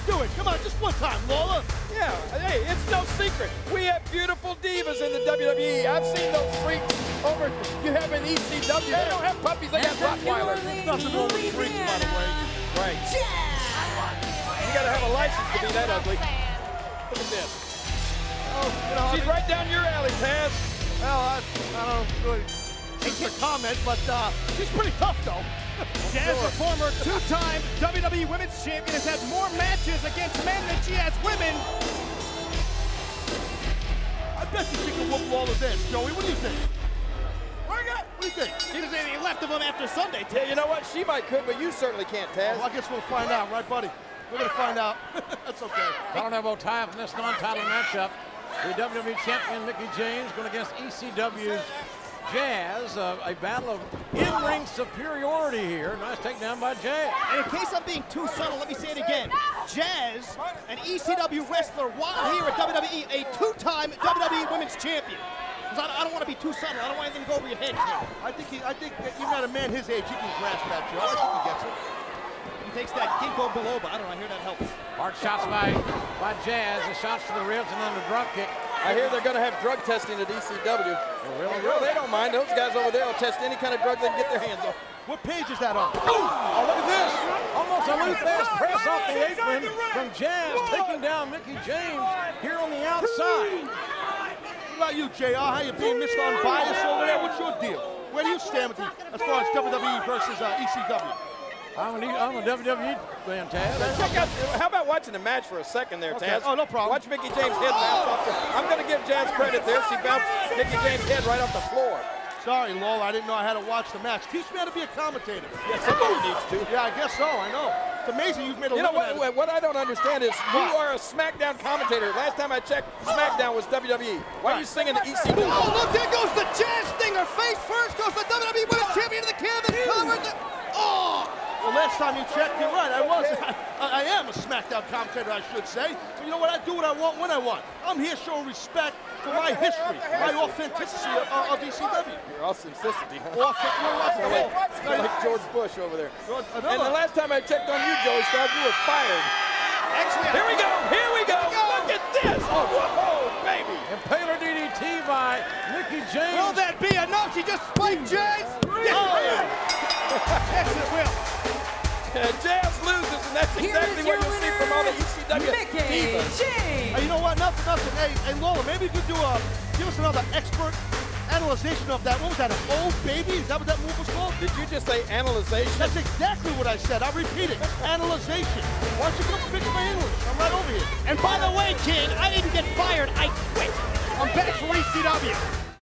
do it. Come on, just one time, Lola. Yeah, hey, it's no secret. We have beautiful divas in the WWE. I've seen those freaks over. You have an ECW. They don't have puppies. They got Rottweilers. Nothing wrong with freaks, by the way. Right. You got to have a license to be that ugly. Look at this. Oh, you know, She's right down your alley, Taz. Well, I don't really. It's a comment, but she's pretty tough, though. Jazz, the former two-time WWE Women's Champion, has had more matches against men than she has women. I bet you she can whoop Lawler's ass, Joey. What do you think? What do you think? She was anything left of him after Sunday. Yeah, you know what? She might could, but you certainly can't, Taz. Well, I guess we'll find out, right, buddy? We're going to find out. That's okay. Final elbow tie in this non-title matchup. The WWE Champion Mickie James going against ECW's Jazz. A battle of in-ring superiority here. Nice takedown by Jazz. And in case I'm being too subtle, let me say it again. Jazz, an ECW wrestler, while here at WWE, a two-time WWE Women's Champion. Because I don't want to be too subtle. I don't want anything to go over your head, King. I think even at a man his age, he can grasp that, Joe. I think he gets it. He takes that ginkgo biloba. I don't know. I hear that helps. Hard shots by Jazz. The shots to the ribs and then the drop kick. I hear they're going to have drug testing at ECW. Well, they don't mind. Those guys over there will test any kind of drug they can get their hands on. What page is that on? Oh, look at this. Almost a loose fast press off the apron from Jazz, taking down Mickie James here on the outside. What about you, JR? How you being Mr. Unbiased over there? What's your deal? Where do you stand with as far as WWE versus ECW? I'm a WWE fan, Taz. Check out, how about watching the match for a second there, Taz? Okay. Oh, no problem. Watch Mickie James' head bounce off the... I'm going to give Jazz credit there. She bounced Mickie James' head right off the floor. Sorry, Lola, I didn't know I had to watch the match. Teach me how to be a commentator. Yeah, somebody needs to. Yeah, I guess so, I know. It's amazing you've made a You know living at it. what I don't understand is you are a SmackDown commentator. Last time I checked, SmackDown was WWE. Why are you singing the ECW? Oh, look, there goes the Jazz stinger. Face first goes the WWE Women's Champion to the canvas. Covered the... Oh! Well, last time you checked, you're right. I am a SmackDown commentator, I should say. But you know what? I do what I want when I want. I'm here showing respect for my history, my authenticity of ECW. Your authenticity, huh? Like George Bush over there. And the last time I checked on you, Joey Stark, you were fired. Actually, Here we go. Here we go. Look at this. Oh, whoa, baby. Impaler DDT by Mickie James. will that be enough? She just spiked Jazz. Yes, it will. Jazz loses, and that's exactly what you'll see from all the ECW divas. Hey, you know what? Nothing. Hey, Lola, maybe you could give us another expert analyzation of that. What was that, an old baby? Is that what that move was called? Did you just say analyzation? That's exactly what I said. I'll repeat it. Analyzation. Why don't you come fix my English? I'm right over here. And by the way, King, I didn't get fired. I quit. I'm back for ECW.